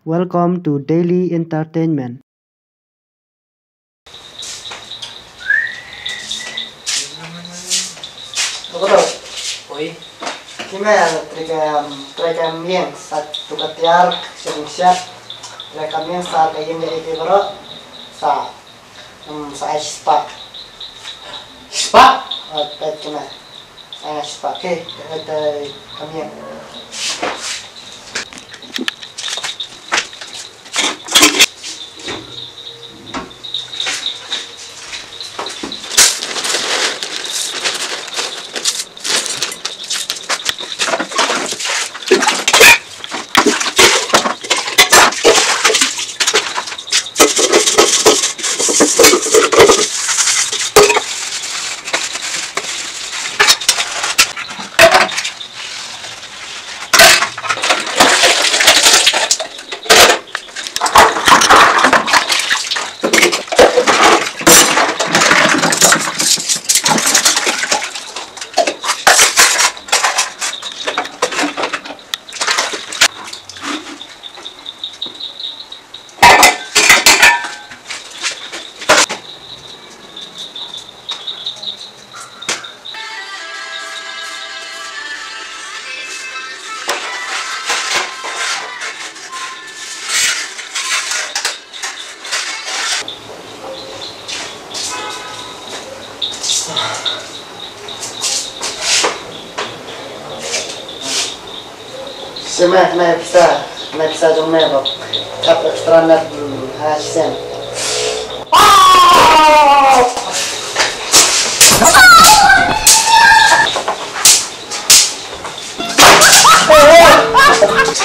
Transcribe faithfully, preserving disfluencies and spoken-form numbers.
Welcome to Daily Entertainment. Betul. Oi, Gimana trikam trikam yang satu ketiar sering siap trikam yang saat ayam dari kibro sa um sa spa spa. at pet kena sa spa ke ada kami yang Semak nak bisa nak bisa jom nak tap ekstra nak hasil. Oh!